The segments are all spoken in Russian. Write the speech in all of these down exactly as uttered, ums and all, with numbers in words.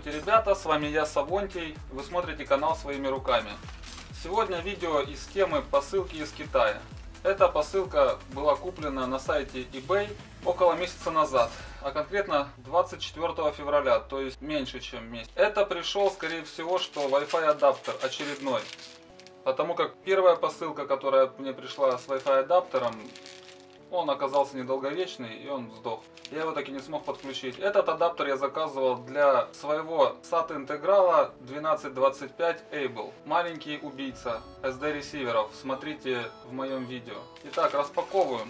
Здравствуйте, ребята, с вами я, Савонтий, вы смотрите канал Своими руками. Сегодня видео из темы посылки из Китая. Эта посылка была куплена на сайте eBay около месяца назад, а конкретно двадцать четвёртого февраля, то есть меньше чем месяц. Это пришел, скорее всего, что Wi-Fi адаптер очередной, потому как первая посылка, которая мне пришла с Wi-Fi адаптером, он оказался недолговечный и он сдох. Я его так и не смог подключить. Этот адаптер я заказывал для своего сат интеграла двенадцать двадцать пять Able. Маленький убийца эс ди ресиверов. Смотрите в моем видео. Итак, распаковываем.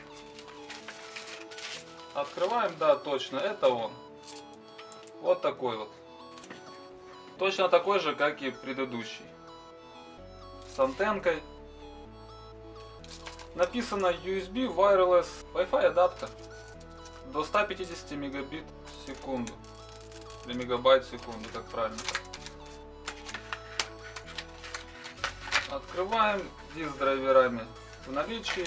Открываем, да, точно, это он. Вот такой вот. Точно такой же, как и предыдущий. С антенкой. Написано ю эс би Wireless Wi-Fi адаптер до ста пятидесяти мегабит в секунду, или мегабайт в секунду, как правильно. Открываем, диск с драйверами в наличии.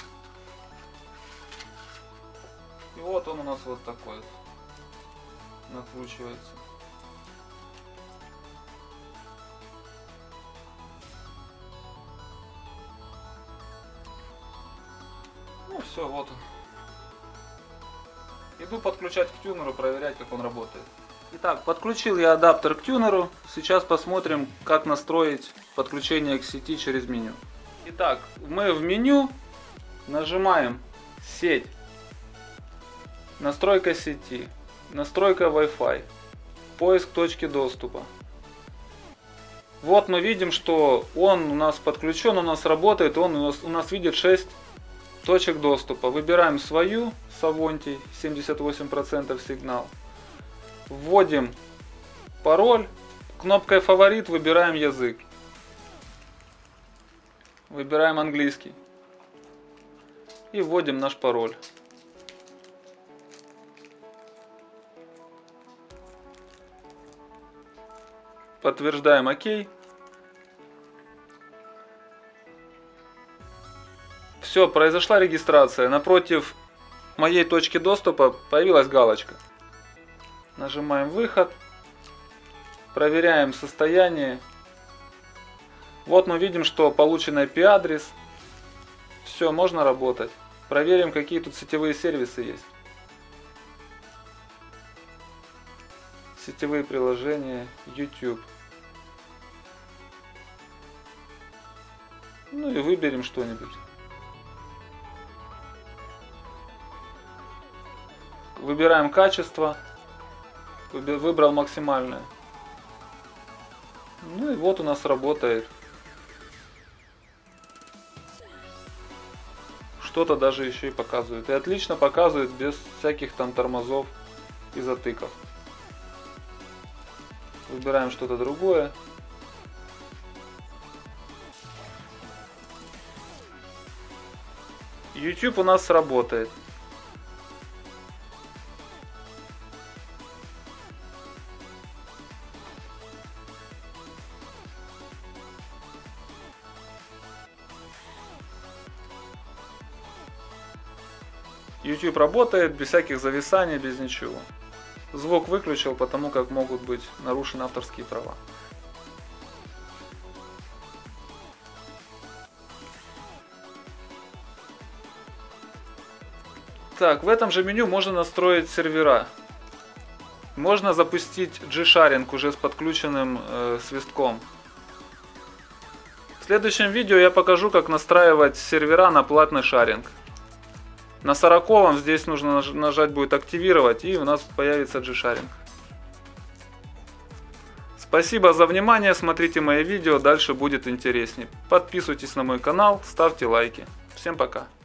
И вот он у нас вот такой вот накручивается. Ну все, вот он. Иду подключать к тюнеру, проверять, как он работает. Итак, подключил я адаптер к тюнеру. Сейчас посмотрим, как настроить подключение к сети через меню. Итак, мы в меню нажимаем сеть, настройка сети, настройка Wi-Fi, поиск точки доступа. Вот мы видим, что он у нас подключен, у нас работает, он у нас, у нас видит шесть точек доступа. Выбираем свою, Савонтий, семьдесят восемь процентов сигнал. Вводим пароль. Кнопкой фаворит выбираем язык. Выбираем английский. И вводим наш пароль. Подтверждаем ОК. Все, произошла регистрация. Напротив моей точки доступа появилась галочка. Нажимаем выход. Проверяем состояние. Вот мы видим, что получен ай пи адрес. Все, можно работать. Проверим, какие тут сетевые сервисы есть. Сетевые приложения, YouTube. Ну и выберем что-нибудь. Выбираем качество. Выбрал максимальное. Ну и вот у нас работает. Что-то даже еще и показывает. И отлично показывает без всяких там тормозов и затыков. Выбираем что-то другое. YouTube у нас работает. YouTube работает без всяких зависаний, без ничего. Звук выключил, потому как могут быть нарушены авторские права. Так, в этом же меню можно настроить сервера. Можно запустить джи-шаринг уже с подключенным э, свистком. В следующем видео я покажу, как настраивать сервера на платный шаринг. На сороковом здесь нужно нажать будет активировать, и у нас появится джи-шаринг. Спасибо за внимание, смотрите мои видео, дальше будет интереснее. Подписывайтесь на мой канал, ставьте лайки. Всем пока.